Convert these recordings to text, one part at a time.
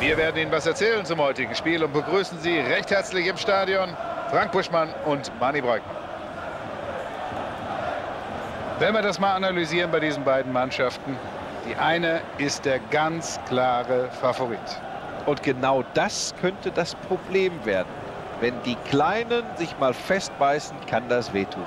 Wir werden Ihnen was erzählen zum heutigen Spiel und begrüßen Sie recht herzlich im Stadion Frank Buschmann und Manni Breukmann. Wenn wir das mal analysieren bei diesen beiden Mannschaften, die eine ist der ganz klare Favorit. Und genau das könnte das Problem werden. Wenn die Kleinen sich mal festbeißen, kann das wehtun.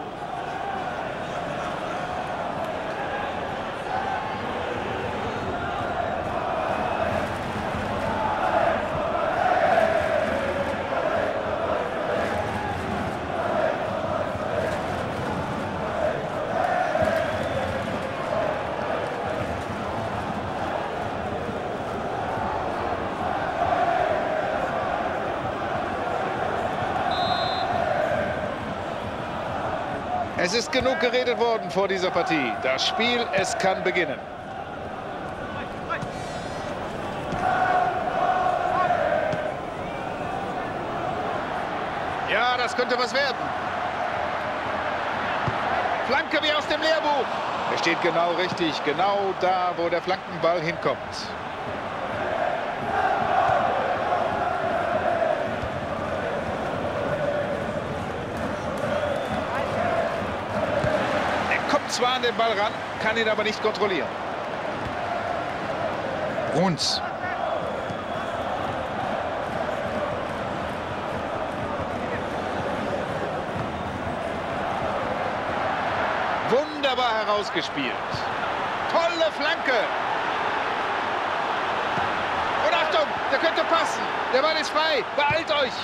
Es ist genug geredet worden vor dieser Partie. Das Spiel, es kann beginnen. Ja, das könnte was werden. Flanke wie aus dem Lehrbuch. Er steht genau richtig, genau da, wo der Flankenball hinkommt. Zwar an den Ball ran, kann ihn aber nicht kontrollieren. Bruns. Wunderbar herausgespielt. Tolle Flanke. Und Achtung, der könnte passen. Der Ball ist frei. Beeilt euch.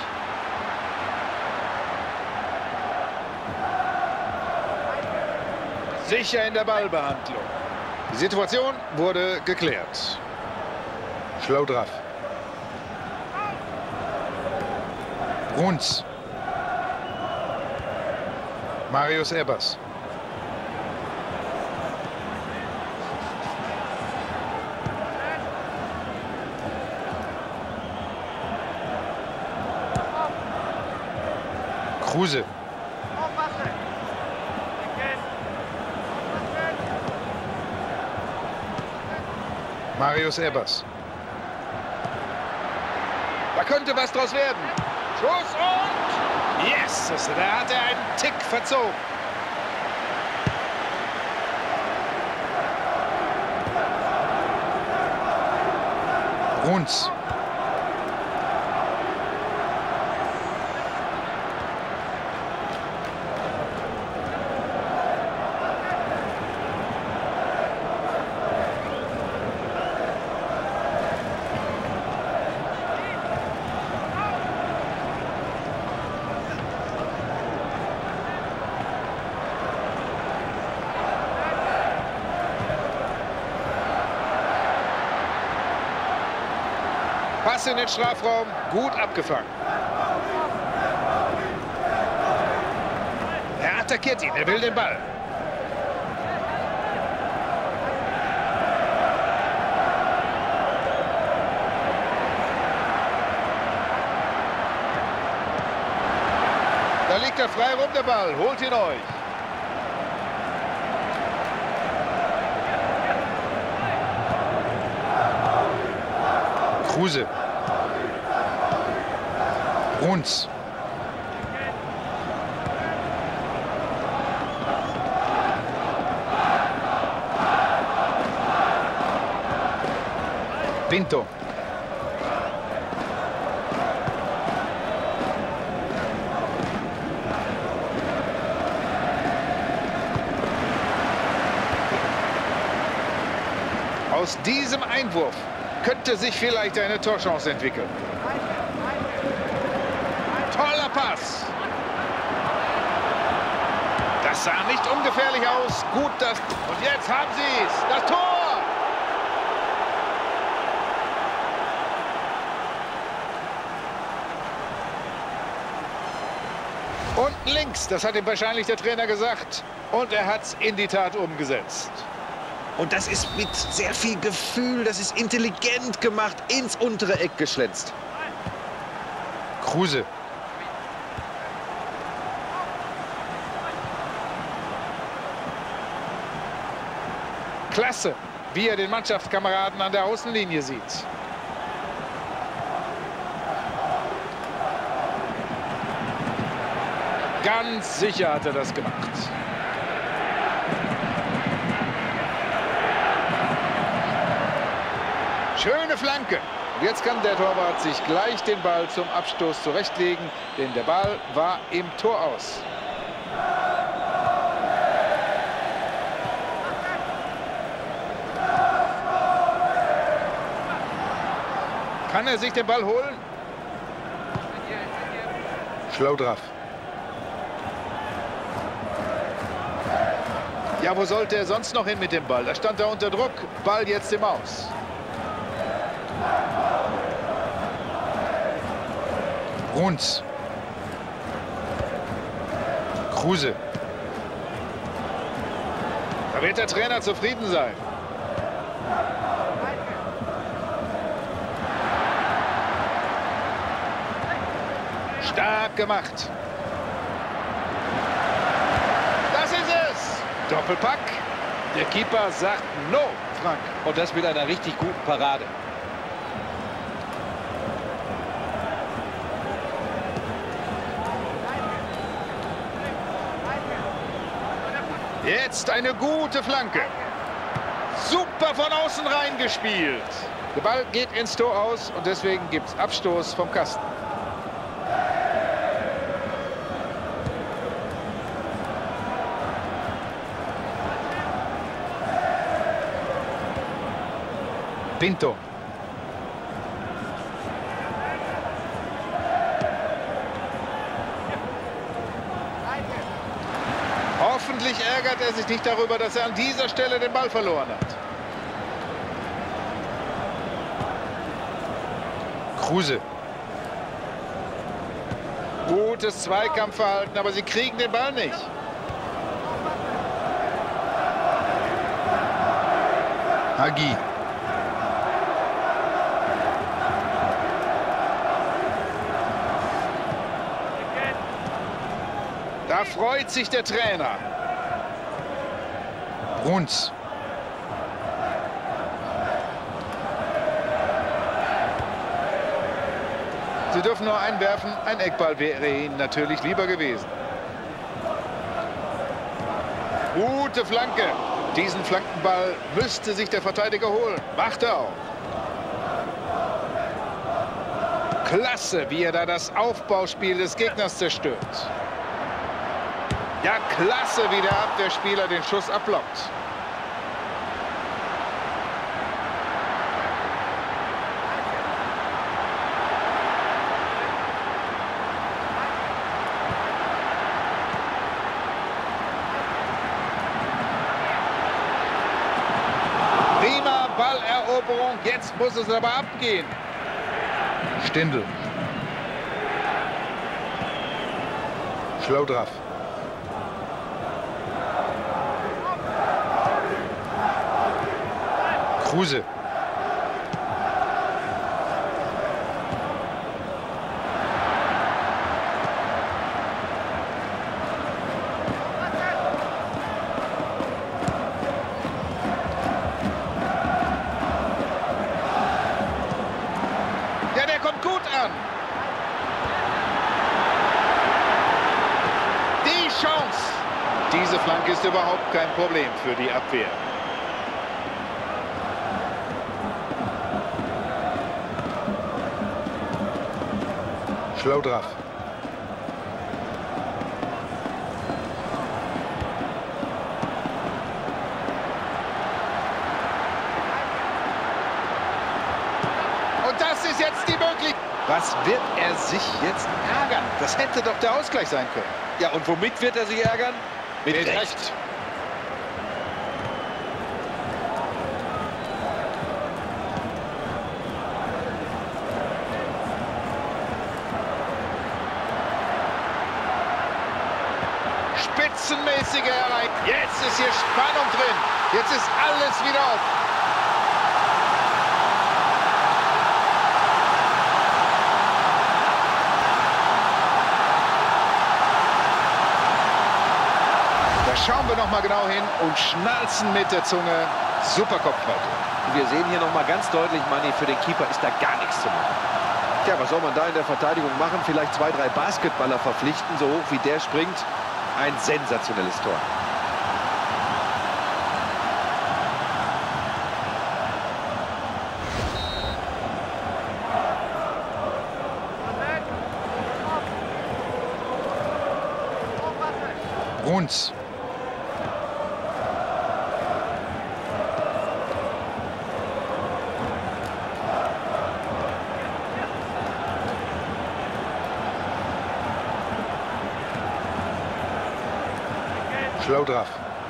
Sicher in der Ballbehandlung. Die Situation wurde geklärt. Schlaudraff. Bruns. Marius Ebbers. Kruse. Marius Ebbers. Da könnte was draus werden. Schuss und... Yes! Da hat er einen Tick verzogen. Bruns. Pass in den Strafraum, gut abgefangen. Er attackiert ihn, er will den Ball. Da liegt er frei rum, der Ball, holt ihn euch. Kruse. Bruns. Pinto. Aus diesem Einwurf könnte sich vielleicht eine Torchance entwickeln. Toller Pass. Das sah nicht ungefährlich aus. Gut, das... Und jetzt haben sie es. Das Tor! Unten links, das hat ihm wahrscheinlich der Trainer gesagt. Und er hat es in die Tat umgesetzt. Und das ist mit sehr viel Gefühl, das ist intelligent gemacht, ins untere Eck geschlänzt. Kruse. Klasse, wie er den Mannschaftskameraden an der Außenlinie sieht. Ganz sicher hat er das gemacht. Schöne Flanke. Jetzt kann der Torwart sich gleich den Ball zum Abstoß zurechtlegen, denn der Ball war im Tor aus. Kann er sich den Ball holen? Schlau drauf. Ja, wo sollte er sonst noch hin mit dem Ball? Da stand er unter Druck. Ball jetzt im Aus. Bruns. Kruse. Da wird der Trainer zufrieden sein. Stark gemacht. Das ist es. Doppelpack. Der Keeper sagt No, Frank. Und das mit einer richtig guten Parade. Jetzt eine gute Flanke. Super von außen reingespielt. Der Ball geht ins Tor aus und deswegen gibt es Abstoß vom Kasten. Pinto. Hoffentlich ärgert er sich nicht darüber, dass er an dieser Stelle den Ball verloren hat. Kruse. Gutes Zweikampfverhalten, aber sie kriegen den Ball nicht. Hagi. Da freut sich der Trainer. Bruns. Sie dürfen nur einwerfen. Ein Eckball wäre ihnen natürlich lieber gewesen. Gute Flanke. Diesen Flankenball müsste sich der Verteidiger holen. Macht er auch. Klasse, wie er da das Aufbauspiel des Gegners zerstört. Ja, klasse, wie der Abwehrspieler den Schuss abblockt. Prima Balleroberung, jetzt muss es aber abgehen. Stindl. Schlau drauf. Kruse. Ja, der kommt gut an. Die Chance. Diese Flanke ist überhaupt kein Problem für die Abwehr. Schlau drauf. Und das ist jetzt die Möglichkeit. Was wird er sich jetzt ärgern? Das hätte doch der Ausgleich sein können. Ja, und womit wird er sich ärgern? Mit Recht. Spitzenmäßige Erreichung. Jetzt ist hier Spannung drin. Jetzt ist alles wieder auf. Da schauen wir noch mal genau hin und schnalzen mit der Zunge. Super Kopfball. Wir sehen hier noch mal ganz deutlich, Manni, für den Keeper ist da gar nichts zu machen. Ja, was soll man da in der Verteidigung machen? Vielleicht 2, 3 Basketballer verpflichten, so hoch wie der springt. Ein sensationelles Tor. Bruns. Schlaudraff.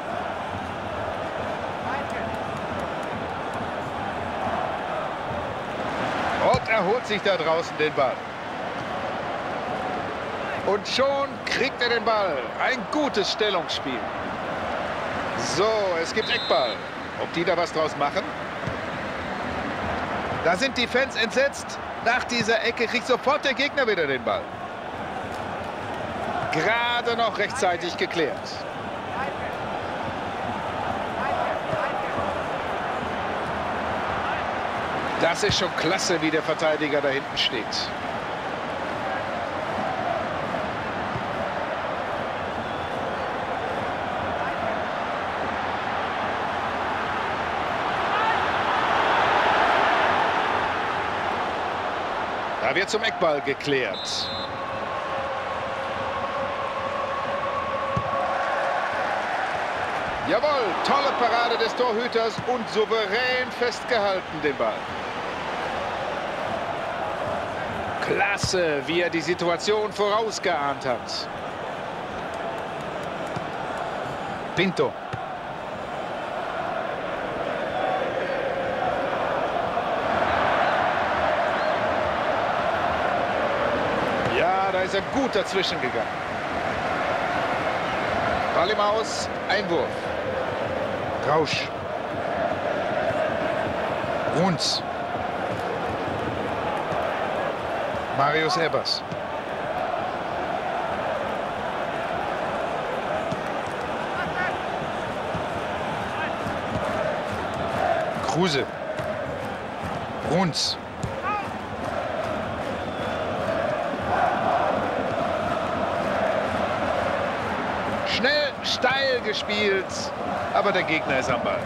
Und er holt sich da draußen den Ball. Und schon kriegt er den Ball. Ein gutes Stellungsspiel. So, es gibt Eckball. Ob die da was draus machen? Da sind die Fans entsetzt. Nach dieser Ecke kriegt sofort der Gegner wieder den Ball. Gerade noch rechtzeitig geklärt. Das ist schon klasse, wie der Verteidiger da hinten steht. Da wird zum Eckball geklärt. Jawohl, tolle Parade des Torhüters und souverän festgehalten den Ball. Klasse, wie er die Situation vorausgeahnt hat. Pinto. Ja, da ist er gut dazwischen gegangen. Ball im Aus, Einwurf. Rausch. Bruns. Marius Ebers. Kruse. Bruns. Schnell, steil gespielt, aber der Gegner ist am Ball.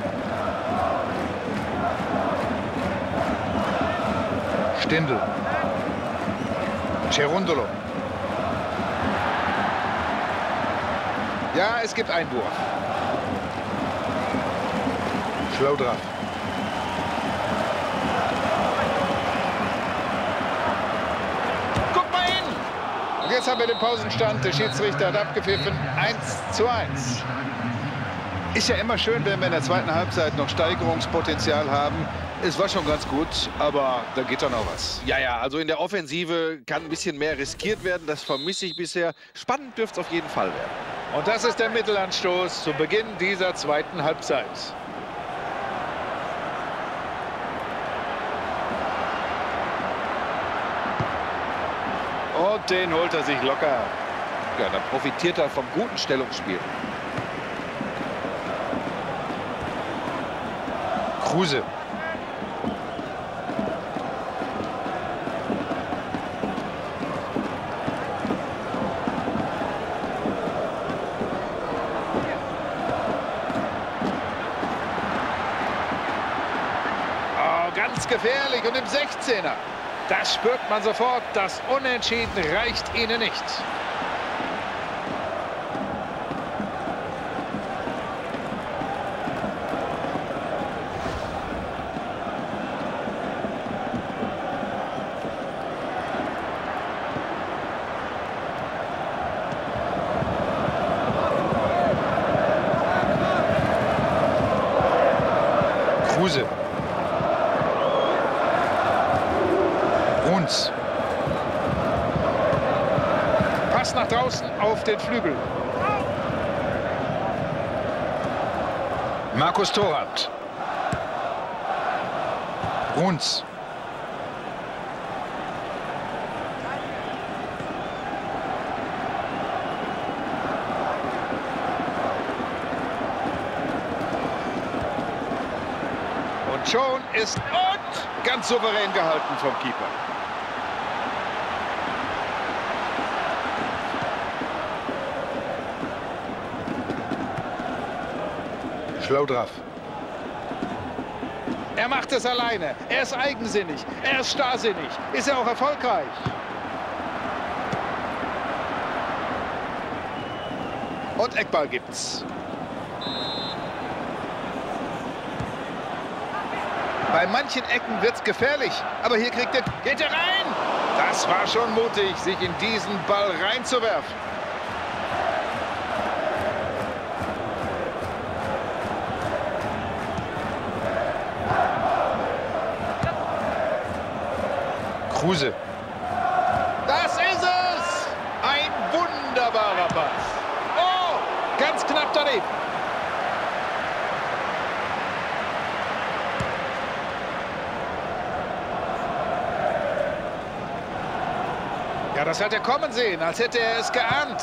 Stindl. Cerundolo. Ja, es gibt Einwurf. Schlaudraff. Guck mal hin! Und jetzt haben wir den Pausenstand. Der Schiedsrichter hat abgepfiffen. 1:1. Ist ja immer schön, wenn wir in der zweiten Halbzeit noch Steigerungspotenzial haben. Es war schon ganz gut, aber da geht doch noch was. Ja, ja, also in der Offensive kann ein bisschen mehr riskiert werden. Das vermisse ich bisher. Spannend dürfte es auf jeden Fall werden. Und das ist der Mittelanstoß zu Beginn dieser zweiten Halbzeit. Und den holt er sich locker. Ja, dann profitiert er vom guten Stellungsspiel. Kruse. Oh, ganz gefährlich und im 16er. Das spürt man sofort. Das Unentschieden reicht ihnen nicht. Kruse. Bruns. Pass nach draußen auf den Flügel. Markus Thorhardt. Bruns. Und schon ist ganz souverän gehalten vom Keeper. Schlau drauf. Er macht es alleine. Er ist eigensinnig. Er ist starrsinnig. Ist er auch erfolgreich? Und Eckball gibt's. Bei manchen Ecken wird's gefährlich. Aber hier geht er rein. Das war schon mutig, sich in diesen Ball reinzuwerfen. Kruse. Das ist es! Ein wunderbarer Pass. Oh, ganz knapp daneben. Ja, das hat er kommen sehen, als hätte er es geahnt.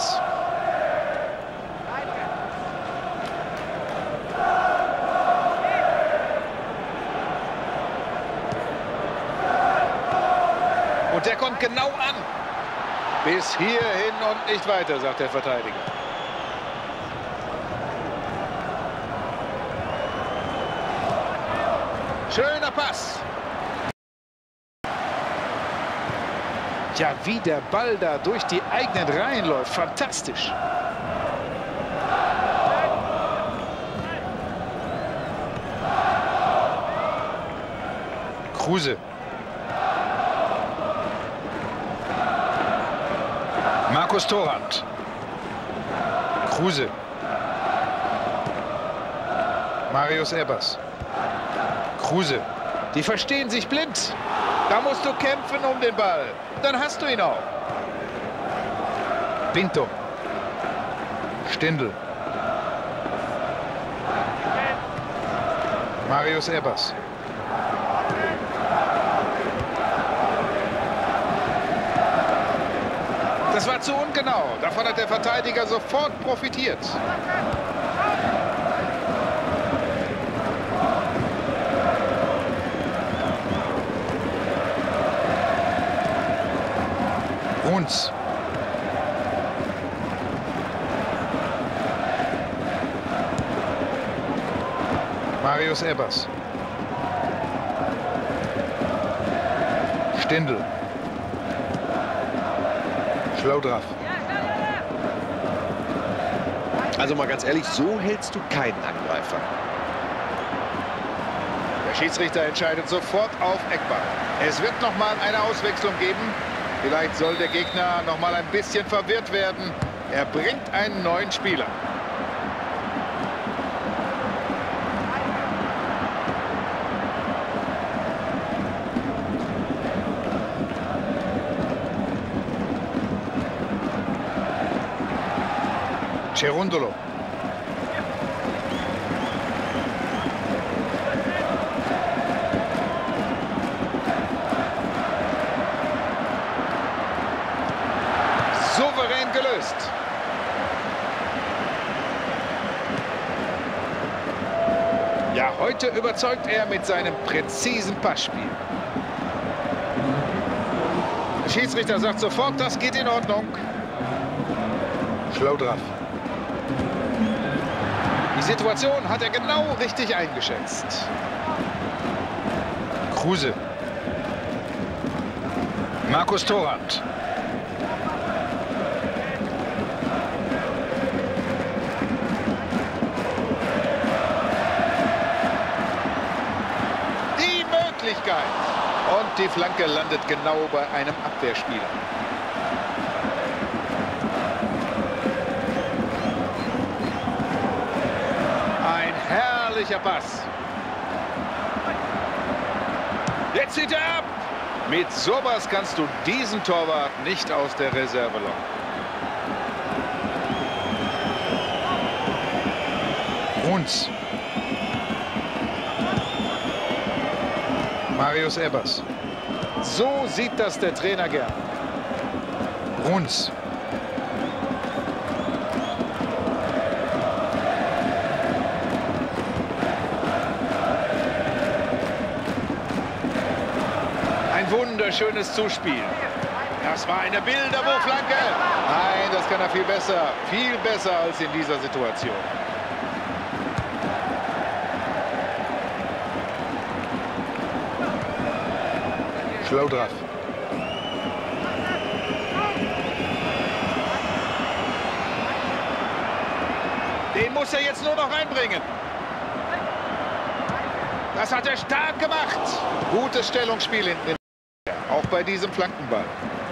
Und der kommt genau an. Bis hierhin und nicht weiter, sagt der Verteidiger. Schöner Pass. Ja, wie der Ball da durch die eigenen Reihen läuft. Fantastisch. Kruse. Markus Thorand. Kruse. Marius Ebbers. Kruse. Die verstehen sich blind. Da musst du kämpfen um den Ball. Dann hast du ihn auch. Pinto. Stindl. Marius Ebbers. Das war zu ungenau. Davon hat der Verteidiger sofort profitiert. Bruns. Marius Ebbers. Stindl. Schlau drauf. Also mal ganz ehrlich, so hältst du keinen Angreifer. Der Schiedsrichter entscheidet sofort auf Eckball. Es wird noch mal eine Auswechslung geben. Vielleicht soll der Gegner noch mal ein bisschen verwirrt werden. Er bringt einen neuen Spieler. Cerundolo. Souverän gelöst. Ja, heute überzeugt er mit seinem präzisen Passspiel. Der Schiedsrichter sagt sofort, das geht in Ordnung. Schlau drauf. Die Situation hat er genau richtig eingeschätzt. Kruse. Markus Thorand. Die Möglichkeit. Und die Flanke landet genau bei einem Abwehrspieler. Herrlicher Pass. Jetzt zieht er ab. Mit sowas kannst du diesen Torwart nicht aus der Reserve locken. Bruns. Marius Ebbers. So sieht das der Trainer gern. Bruns. Wunderschönes Zuspiel. Das war eine Bilderbuchflanke. Nein, das kann er viel besser. Viel besser als in dieser Situation. Schlau drauf. Den muss er jetzt nur noch reinbringen. Das hat er stark gemacht. Gutes Stellungsspiel hinten. Auch bei diesem Flankenball.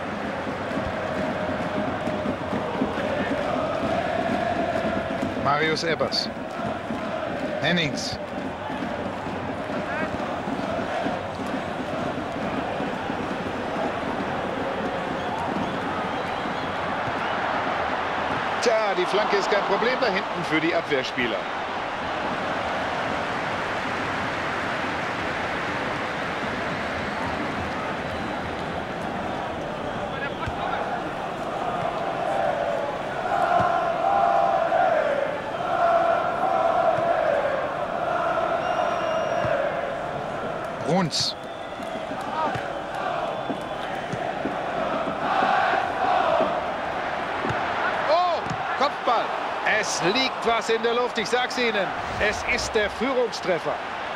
Marius Ebbers. Hennings. Tja, die Flanke ist kein Problem da hinten für die Abwehrspieler. Bruns. Kopfball. Es liegt was in der Luft, ich sag's Ihnen. Es ist der Führungstreffer.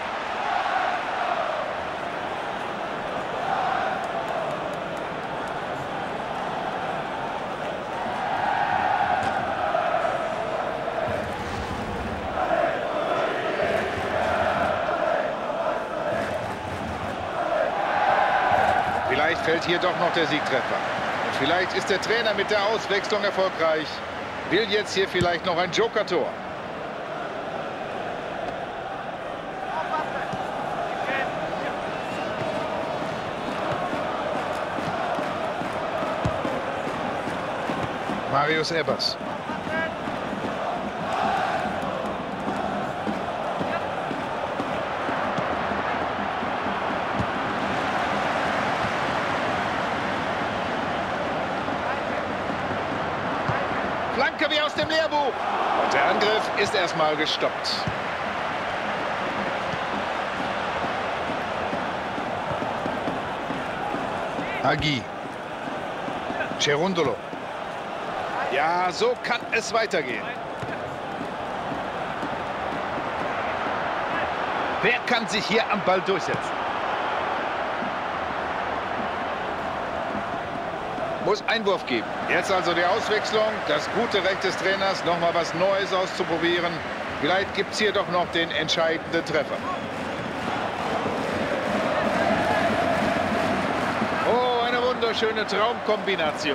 Vielleicht fällt hier doch noch der Siegtreffer. Und vielleicht ist der Trainer mit der Auswechslung erfolgreich. Will jetzt hier vielleicht noch ein Joker-Tor. Marius Ebbers. Flanke wie aus dem Lehrbuch. Und der Angriff ist erstmal gestoppt. Hagi. Cerundolo. Ja, so kann es weitergehen. Wer kann sich hier am Ball durchsetzen? Muss Einwurf geben. Jetzt also die Auswechslung. Das gute Recht des Trainers, noch mal was Neues auszuprobieren. Vielleicht gibt es hier doch noch den entscheidenden Treffer. Oh, eine wunderschöne Traumkombination.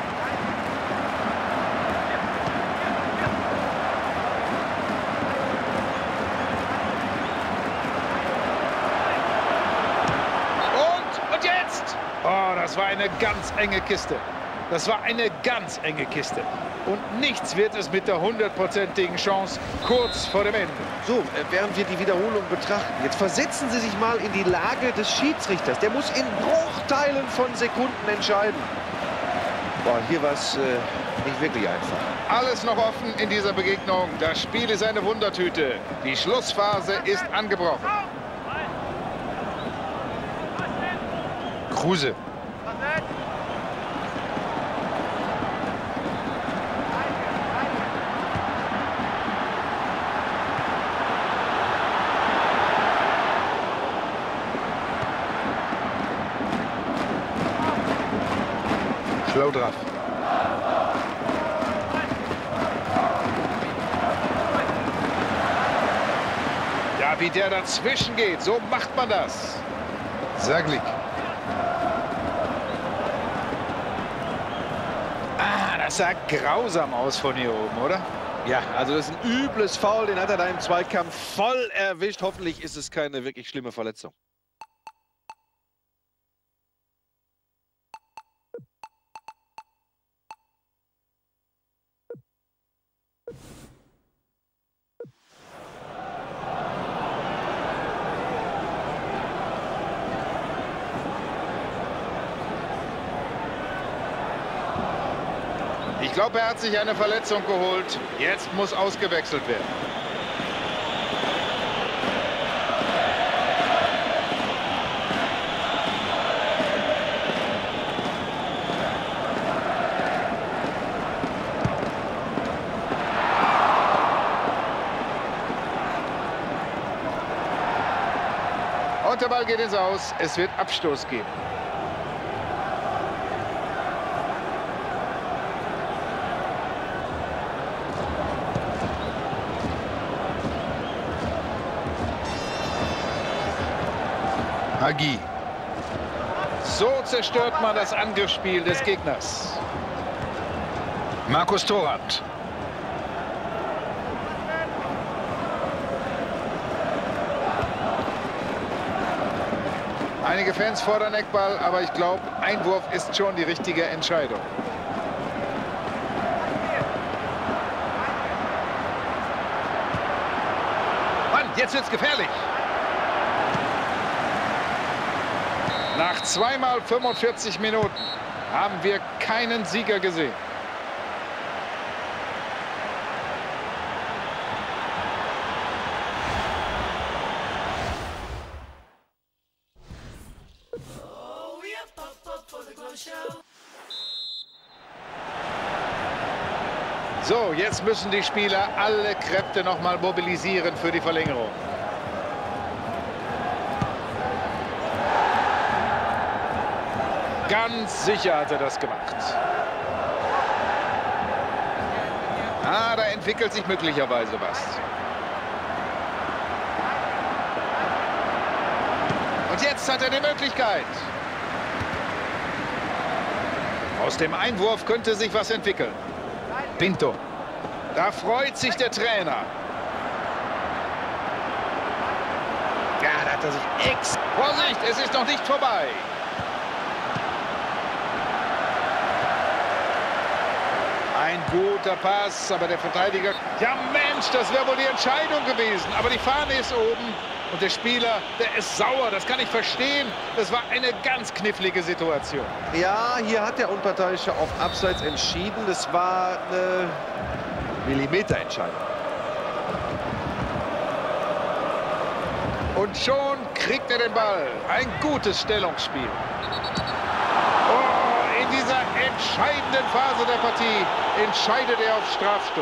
Und jetzt! Oh, das war eine ganz enge Kiste. Das war eine ganz enge Kiste. Und nichts wird es mit der 100%igen Chance kurz vor dem Ende. So, während wir die Wiederholung betrachten, jetzt versetzen Sie sich mal in die Lage des Schiedsrichters. Der muss in Bruchteilen von Sekunden entscheiden. Boah, hier war es nicht wirklich einfach. Alles noch offen in dieser Begegnung. Das Spiel ist eine Wundertüte. Die Schlussphase ist angebrochen. Kruse. Schlau drauf. Ja, wie der dazwischen geht, so macht man das. Saglik. Ah, das sah grausam aus von hier oben, oder? Ja, also das ist ein übles Foul, den hat er da im Zweikampf voll erwischt. Hoffentlich ist es keine wirklich schlimme Verletzung. Ich glaube, er hat sich eine Verletzung geholt. Jetzt muss ausgewechselt werden. Und der Ball geht ins Aus. Es wird Abstoß geben. Hagi. So zerstört man das Angriffsspiel des Gegners. Markus Thorand. Einige Fans fordern Eckball, aber ich glaube, Einwurf ist schon die richtige Entscheidung. Mann, jetzt wird's gefährlich. Nach 2 mal 45 Minuten haben wir keinen Sieger gesehen. So, jetzt müssen die Spieler alle Kräfte noch mal mobilisieren für die Verlängerung. Ganz sicher hat er das gemacht. Da entwickelt sich möglicherweise was. Und jetzt hat er die Möglichkeit. Aus dem Einwurf könnte sich was entwickeln. Pinto. Da freut sich der Trainer. Ja, da hat er sich Vorsicht, es ist noch nicht vorbei. Ein guter Pass, aber der Verteidiger... Ja Mensch, das wäre wohl die Entscheidung gewesen. Aber die Fahne ist oben und der Spieler, der ist sauer. Das kann ich verstehen. Das war eine ganz knifflige Situation. Ja, hier hat der Unparteiische auf Abseits entschieden. Das war eine Millimeterentscheidung. Und schon kriegt er den Ball. Ein gutes Stellungsspiel. In dieser entscheidenden Phase der Partie entscheidet er auf Strafstoß.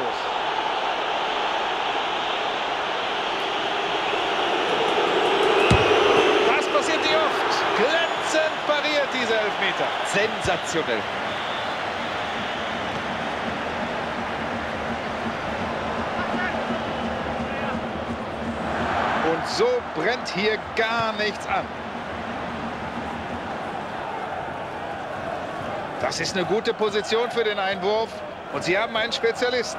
Das passiert nicht oft. Glänzend pariert dieser Elfmeter. Sensationell. Und so brennt hier gar nichts an. Das ist eine gute Position für den Einwurf. Und sie haben einen Spezialisten.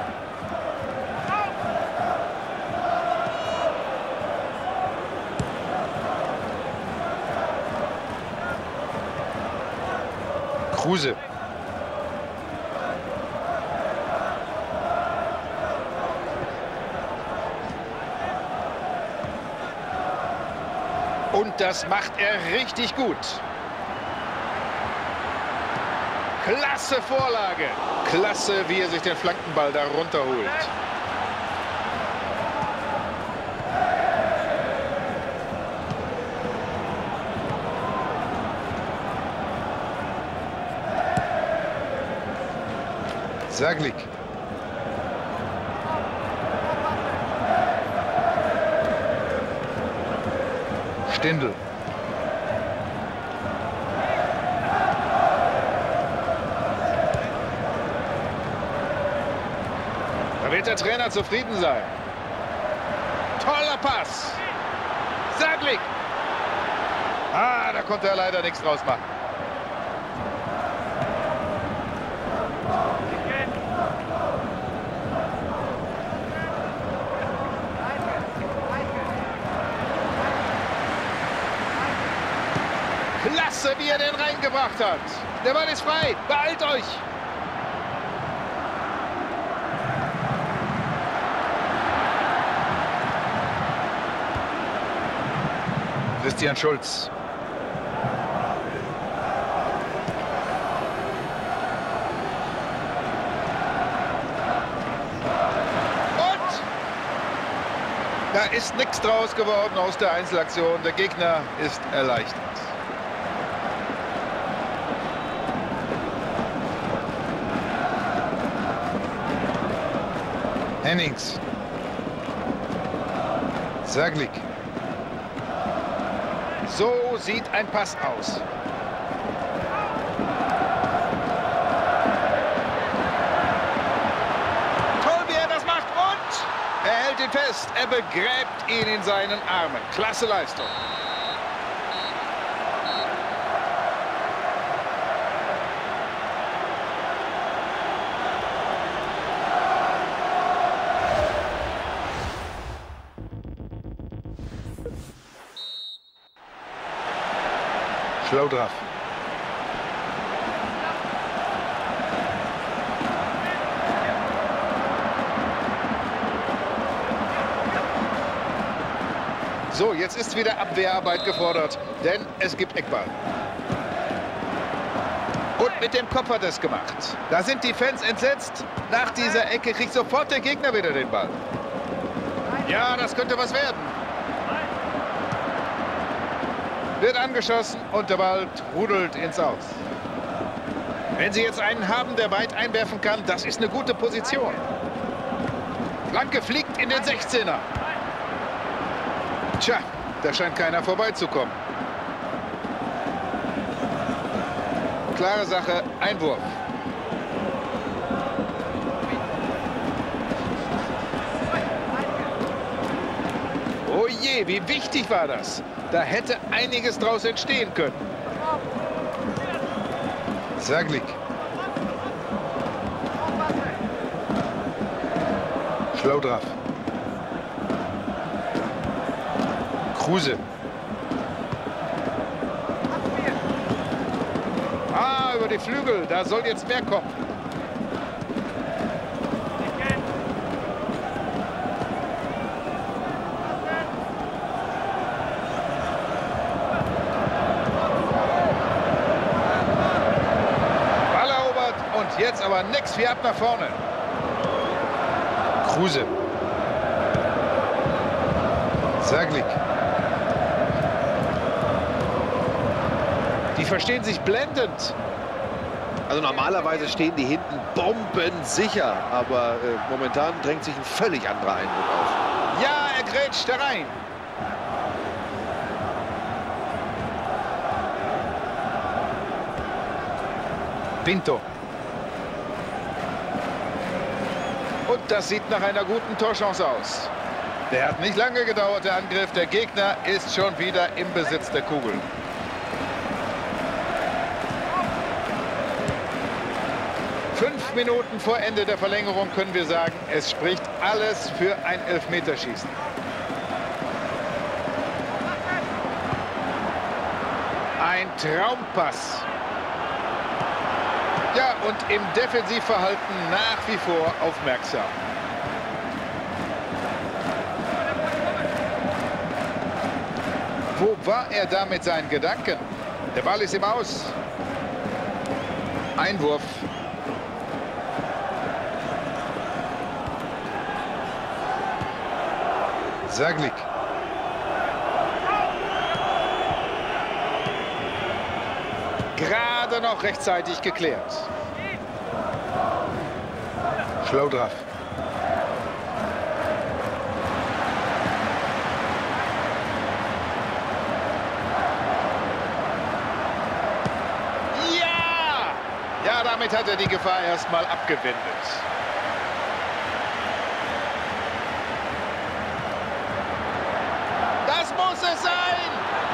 Kruse. Und das macht er richtig gut. Klasse Vorlage. Klasse, wie er sich den Flankenball da runterholt. Saglik. Stindl. Da wird der Trainer zufrieden sein. Toller Pass. Saglik. Da konnte er leider nichts draus machen. Klasse, wie er den reingebracht hat. Der Ball ist frei. Beeilt euch. Christian Schulz. Und da ist nichts draus geworden aus der Einzelaktion. Der Gegner ist erleichtert. Hennings. Saglik. So sieht ein Pass aus. Toll, wie er das macht und er hält ihn fest. Er begräbt ihn in seinen Armen. Klasse Leistung. Schlau drauf. So, jetzt ist wieder Abwehrarbeit gefordert, denn es gibt Eckball. Und mit dem Kopf hat er es gemacht. Da sind die Fans entsetzt. Nach dieser Ecke kriegt sofort der Gegner wieder den Ball. Ja, das könnte was werden. Wird angeschossen und der Ball trudelt ins Aus. Wenn Sie jetzt einen haben, der weit einwerfen kann, das ist eine gute Position. Flanke fliegt in den 16er. Tja, da scheint keiner vorbeizukommen. Klare Sache, Einwurf. Oh je, wie wichtig war das? Da hätte einiges draus entstehen können. Saglik. Schlau drauf. Kruse. Ah, über die Flügel. Da soll jetzt mehr kommen. Ball erobert und jetzt aber nix wie ab nach vorne. Kruse. Saglik. Die verstehen sich blendend. Also normalerweise stehen die hinten bombensicher, aber momentan drängt sich ein völlig anderer Eindruck auf. Ja, er grätscht da rein. Pinto. Und das sieht nach einer guten Torchance aus. Der hat nicht lange gedauert, der Angriff. Der Gegner ist schon wieder im Besitz der Kugel. Fünf Minuten vor Ende der Verlängerung können wir sagen, es spricht alles für ein Elfmeterschießen. Ein Traumpass. Ja, und im Defensivverhalten nach wie vor aufmerksam. Wo war er da mit seinen Gedanken? Der Ball ist im Aus. Einwurf. Saglik. Gerade noch rechtzeitig geklärt. Schlau drauf. Ja! Ja, damit hat er die Gefahr erstmal abgewendet. Das muss es sein!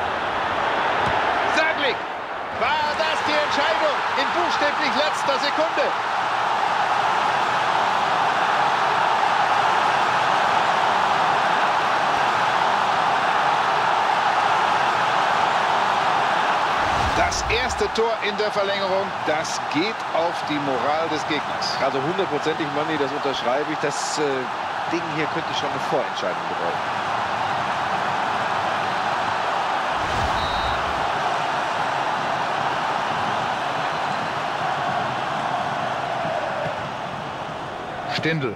Saglik! War das die Entscheidung in buchstäblich letzter Sekunde? Das erste Tor in der Verlängerung, das geht auf die Moral des Gegners. Also hundertprozentig, Manni, das unterschreibe ich. Das Ding hier könnte schon eine Vorentscheidung bedeuten. Stindl.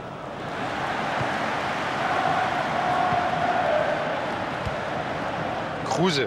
Kruse.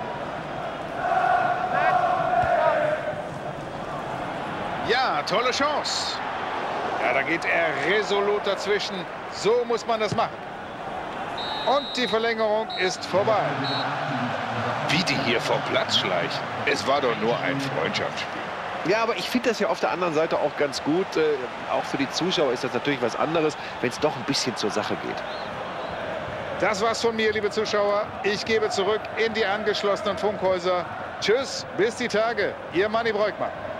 Ja, tolle Chance. Ja, da geht er resolut dazwischen. So muss man das machen. Und die Verlängerung ist vorbei. Wie die hier vom Platz schleichen. Es war doch nur ein Freundschaftsspiel. Ja, aber ich finde das ja auf der anderen Seite auch ganz gut. Auch für die Zuschauer ist das natürlich was anderes, wenn es doch ein bisschen zur Sache geht. Das war's von mir, liebe Zuschauer. Ich gebe zurück in die angeschlossenen Funkhäuser. Tschüss, bis die Tage. Ihr Manni Breukmann.